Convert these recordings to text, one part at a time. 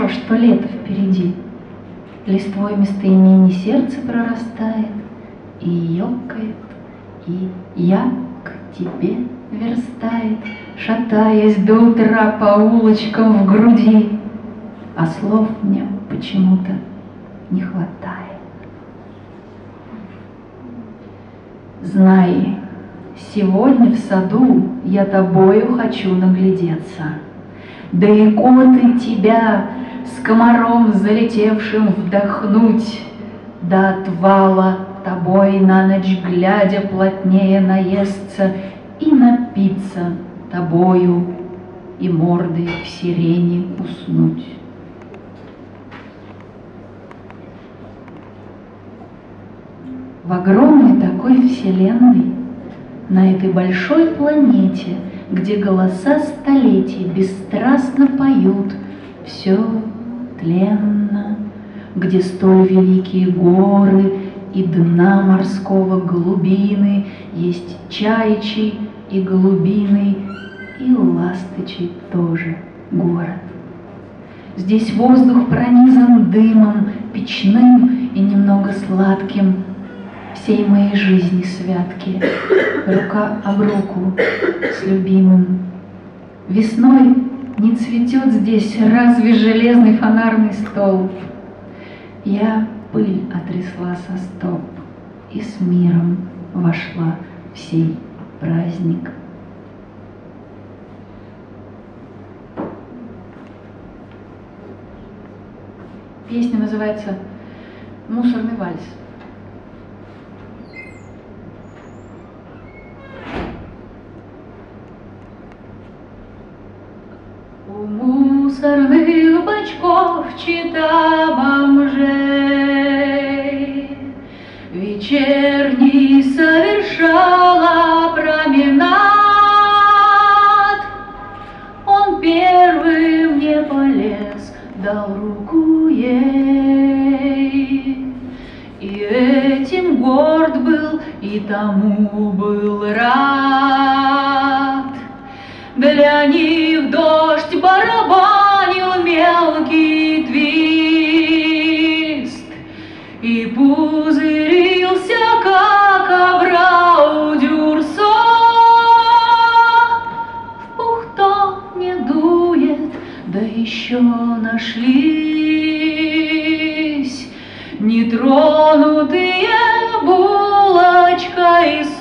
что лето впереди. Листвой местоимений сердце прорастает и ёкает, и я к тебе верстает, шатаясь до утра по улочкам в груди, а слов мне почему-то не хватает. Знай, сегодня в саду я тобою хочу наглядеться, да икоты тебя с комаром залетевшим вдохнуть, до отвала тобой на ночь глядя плотнее наесться и напиться тобою и мордой в сирене уснуть. В огромной такой вселенной, на этой большой планете, где голоса столетий бесстрастно поют, все тленно, где столь великие горы и дна морского глубины, есть чаячий и голубиный, и ластычий тоже город. Здесь воздух пронизан дымом печным и немного сладким, всей моей жизни святки, рука об руку с любимым. Весной не цветет здесь разве железный фонарный столб. Я пыль отрясла со стоп и с миром вошла в сей праздник. Песня называется «Мусорный вальс». У мусорных бачков чета бомжей вечерний совершала променад. Он первым не полез, дал руку ей, и этим горд был, и тому был рад. Для них дождь барабанил мелкий твист и пузырился, как абрау дюрсо. В пухто не дует, да еще нашлись нетронутые булочка и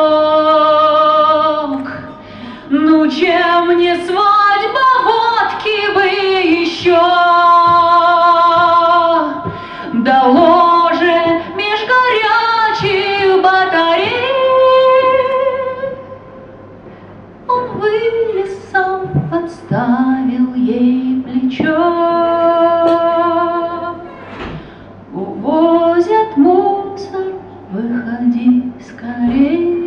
сок. Ну, чем не свадьба, водки бы еще, да ложе меж горячих батарей. Он вылез сам, подставил ей плечо. Увозят мусор, выходи скорей.